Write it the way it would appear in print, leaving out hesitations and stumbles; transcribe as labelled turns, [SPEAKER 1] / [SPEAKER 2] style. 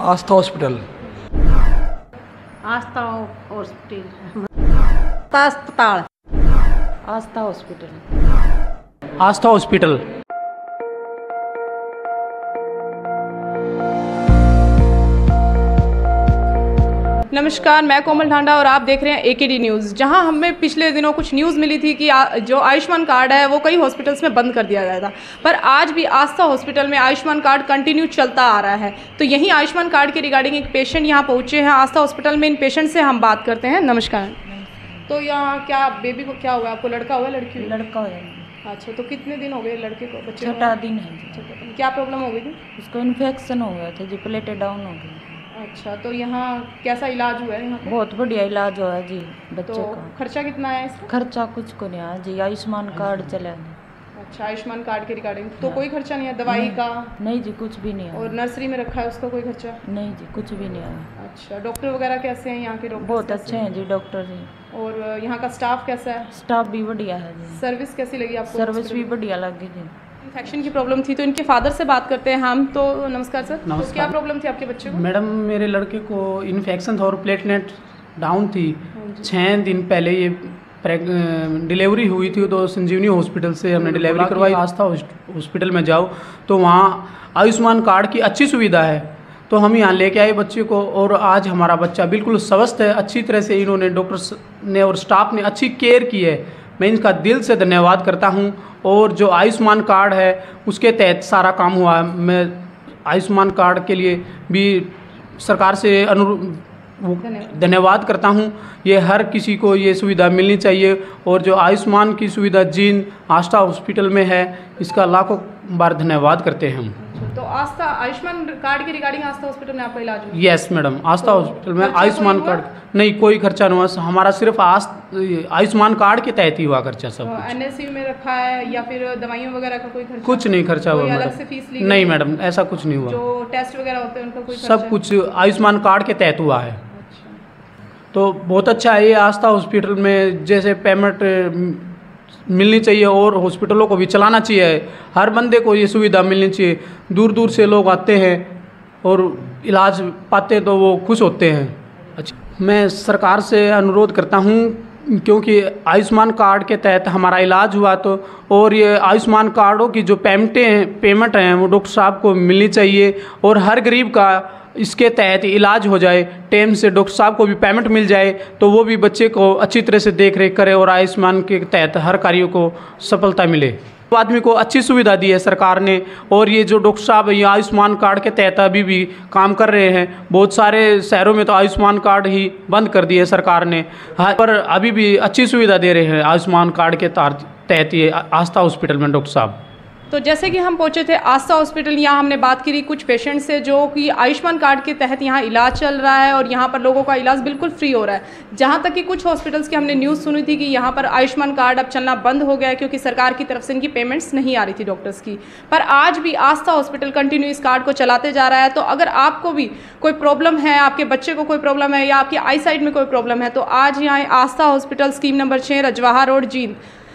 [SPEAKER 1] आस्था hospital.
[SPEAKER 2] Aastha hospital.
[SPEAKER 3] अस्पताल।
[SPEAKER 2] Aastha hospital.
[SPEAKER 1] Aastha hospital.
[SPEAKER 4] नमस्कार, मैं कोमल ढांडा और आप देख रहे हैं AKD न्यूज़। जहां हमें पिछले दिनों कुछ न्यूज़ मिली थी कि जो आयुष्मान कार्ड है वो कई हॉस्पिटल्स में बंद कर दिया गया था, पर आज भी आस्था हॉस्पिटल में आयुष्मान कार्ड कंटिन्यू चलता आ रहा है। तो यहीं आयुष्मान कार्ड के रिगार्डिंग एक पेशेंट यहाँ पहुँचे हैं आस्था हॉस्पिटल में। इन पेशेंट से हम बात करते हैं। नमस्कार। तो यहाँ क्या बेबी को क्या हुआ? आपको लड़का हुआ लड़की हुई?
[SPEAKER 2] लड़का है।
[SPEAKER 4] अच्छा, तो कितने दिन हो गए लड़के को? बच्चे को?
[SPEAKER 2] 6 दिन है।
[SPEAKER 4] क्या प्रॉब्लम हो गई थी?
[SPEAKER 2] उसको इन्फेक्शन हो गया था जी, प्लेटें डाउन हो गई।
[SPEAKER 4] अच्छा, तो यहाँ कैसा इलाज हुआ है? यहाँ पे
[SPEAKER 2] बहुत बढ़िया इलाज हुआ है जी बच्चे
[SPEAKER 4] तो
[SPEAKER 2] का।
[SPEAKER 4] खर्चा कितना है इसका?
[SPEAKER 2] खर्चा कुछ को नहीं आया जी, आयुष्मान कार्ड चला।
[SPEAKER 4] अच्छा, आयुष्मान कार्ड के रिगार्डिंग तो कोई खर्चा नहीं है? दवाई का?
[SPEAKER 2] नहीं जी, कुछ भी नहीं आया।
[SPEAKER 4] और नर्सरी में रखा है उसका कोई खर्चा?
[SPEAKER 2] नहीं जी, कुछ भी नहीं आया।
[SPEAKER 4] अच्छा, डॉक्टर वगैरह कैसे हैं यहाँ के? डॉक्टर
[SPEAKER 2] बहुत अच्छे हैं जी डॉक्टर जी।
[SPEAKER 4] और यहाँ का स्टाफ कैसा है?
[SPEAKER 2] स्टाफ भी बढ़िया है जी।
[SPEAKER 4] सर्विस कैसी लगी आपको?
[SPEAKER 2] सर्विस भी बढ़िया लगी जी।
[SPEAKER 4] इन्फेक्शन की प्रॉब्लम थी तो इनके फादर से बात करते हैं हम। तो नमस्कार सर।
[SPEAKER 1] नमस्कार।
[SPEAKER 4] तो क्या प्रॉब्लम थी आपके बच्चे को?
[SPEAKER 1] मैडम, मेरे लड़के को इन्फेक्शन था और प्लेटलेट डाउन थी। 6 दिन पहले ये डिलीवरी हुई थी, तो संजीवनी हॉस्पिटल से हमने डिलीवरी करवाई। आस्था हॉस्पिटल में जाओ तो वहाँ आयुष्मान कार्ड की अच्छी सुविधा है, तो हम यहाँ लेके आए बच्चे को और आज हमारा बच्चा बिल्कुल स्वस्थ है। अच्छी तरह से इन्होंने डॉक्टर ने और स्टाफ ने अच्छी केयर की है। मैं इनका दिल से धन्यवाद करता हूँ। और जो आयुष्मान कार्ड है उसके तहत सारा काम हुआ है। मैं आयुष्मान कार्ड के लिए भी सरकार से धन्यवाद करता हूँ। ये हर किसी को ये सुविधा मिलनी चाहिए और जो आयुष्मान की सुविधा जिन आस्था हॉस्पिटल में है इसका लाखों बार धन्यवाद करते हैं हम।
[SPEAKER 4] तो आस्था आयुष्मान कार्ड के रिगार्डिंग आस्था हॉस्पिटल में आपका इलाज हुआ?
[SPEAKER 1] यस मैडम, आस्था हॉस्पिटल में आयुष्मान कार्ड नहीं, कोई खर्चा नहीं हुआ। हमारा सिर्फ आयुष्मान कार्ड के तहत ही हुआ खर्चा सब कुछ।
[SPEAKER 4] NSU में रखा है या फिर दवाइयों वगैरह का कोई खर्चा?
[SPEAKER 1] कुछ नहीं खर्चा हुआ
[SPEAKER 4] अलग से फीस ली?
[SPEAKER 1] नहीं मैडम, ऐसा कुछ नहीं हुआ।
[SPEAKER 4] जो टेस्ट वगैरह होते हैं उनका कोई
[SPEAKER 1] सब कुछ आयुष्मान कार्ड के तहत हुआ है। तो बहुत अच्छा है ये आस्था हॉस्पिटल में। जैसे पेमेंट मिलनी चाहिए और हॉस्पिटलों को भी चलाना चाहिए। हर बंदे को ये सुविधा मिलनी चाहिए। दूर दूर से लोग आते हैं और इलाज पाते तो वो खुश होते हैं। अच्छा, मैं सरकार से अनुरोध करता हूँ क्योंकि आयुष्मान कार्ड के तहत हमारा इलाज हुआ तो, और ये आयुष्मान कार्डों की जो पेमेंट हैं वो डॉक्टर साहब को मिलनी चाहिए और हर गरीब का इसके तहत इलाज हो जाए। टाइम से डॉक्टर साहब को भी पेमेंट मिल जाए तो वो भी बच्चे को अच्छी तरह से देख रेख करे और आयुष्मान के तहत हर कार्यों को सफलता मिले। आदमी को अच्छी सुविधा दी है सरकार ने। और ये जो डॉक्टर साहब ये आयुष्मान कार्ड के तहत अभी भी काम कर रहे हैं। बहुत सारे शहरों में तो आयुष्मान कार्ड ही बंद कर दिए सरकार ने, पर अभी भी अच्छी सुविधा दे रहे हैं आयुष्मान कार्ड के तहत ये आस्था हॉस्पिटल में डॉक्टर साहब।
[SPEAKER 4] तो जैसे कि हम पहुंचे थे आस्था हॉस्पिटल, यहाँ हमने बात की कुछ पेशेंट से जो कि आयुष्मान कार्ड के तहत यहाँ इलाज चल रहा है और यहाँ पर लोगों का इलाज बिल्कुल फ्री हो रहा है। जहाँ तक कि कुछ हॉस्पिटल्स की हमने न्यूज़ सुनी थी कि यहाँ पर आयुष्मान कार्ड अब चलना बंद हो गया है क्योंकि सरकार की तरफ से इनकी पेमेंट्स नहीं आ रही थी डॉक्टर्स की। पर आज भी आस्था हॉस्पिटल कंटिन्यू इस कार्ड को चलाते जा रहा है। तो अगर आपको भी कोई प्रॉब्लम है, आपके बच्चे को कोई प्रॉब्लम है या आपकी आई साइड में कोई प्रॉब्लम है, तो आज यहाँ Aastha hospital scheme number 6 Rajwaha road Jind